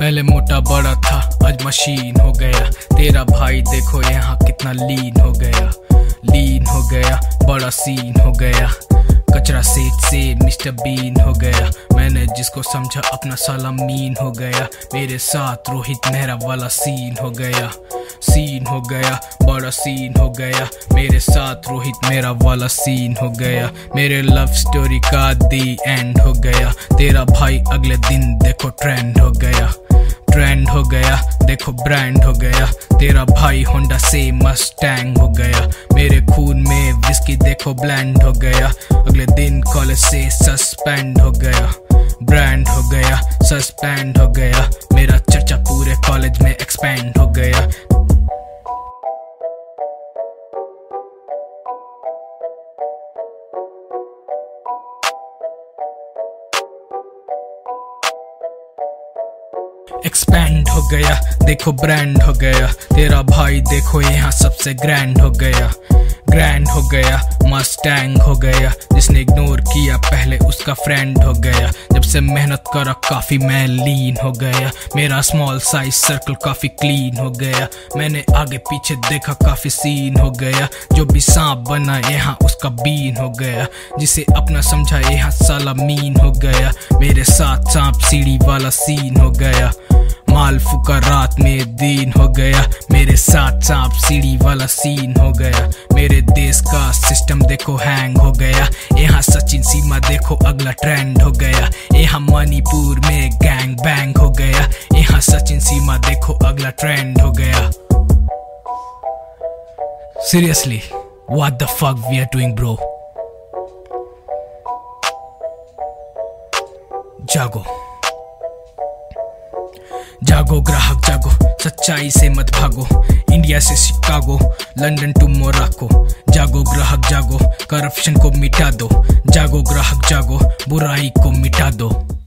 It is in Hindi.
पहले मोटा बड़ा था, आज मशीन हो गया। तेरा भाई देखो यहाँ कितना लीन हो गया, लीन हो गया, बड़ा सीन हो गया। कचरा सेठ से मिस्टर बीन हो गया। मैंने जिसको समझा अपना साला मीन हो गया। मेरे साथ रोहित मेहरा वाला सीन हो गया, सीन हो गया, बड़ा सीन हो गया। मेरे साथ रोहित मेरा वाला सीन हो गया। मेरे लव स्टोरी का दी एंड हो गया। तेरा भाई अगले दिन देखो ट्रेंड हो गया, ट्रेंड हो गया, देखो ब्रांड हो गया। तेरा भाई होंडा से मस्टैंग हो गया। मेरे खून में विस्की देखो ब्लेंड हो गया। अगले दिन कॉलेज से सस्पेंड हो गया, ब्रांड हो गया, सस्पेंड हो गया। मेरा चर्चा पूरे कॉलेज में एक्सपेंड हो गया। एक्सपैंड हो गया, देखो ब्रांड हो गया। तेरा भाई देखो यहाँ सबसे ग्रैंड हो गया, ग्रैंड हो गया, मस्टैंग हो गया। जिसने इग्नोर किया पहले उसका फ्रेंड हो गया। जब से मेहनत करा काफी मैं लीन हो गया। मेरा स्मॉल साइज सर्कल काफी क्लीन हो गया। मैंने आगे पीछे देखा काफी सीन हो गया। जो भी सांप बना यहाँ उसका बीन हो गया। जिसे अपना समझा यहाँ साला मीन हो गया। मेरे साथ सांप सीढ़ी वाला सीन हो गया। माल फुका रात में दिन हो गया। मेरे साथ सांप सीढ़ी वाला सीन हो गया। मेरे देश का सिस्टम देखो हैंग हो गया। यहाँ सचिन सीमा देखो अगला ट्रेंड हो गया। यहाँ मणिपुर में गैंग बैंग हो गया। यहाँ सचिन सीमा देखो अगला ट्रेंड हो गया। Seriously what the fuck we are doing bro. जागो जागो ग्राहक जागो, सच्चाई से मत भागो। इंडिया से शिकागो, लंदन टू मोराको। जागो ग्राहक जागो, करप्शन को मिटा दो। जागो ग्राहक जागो, बुराई को मिटा दो।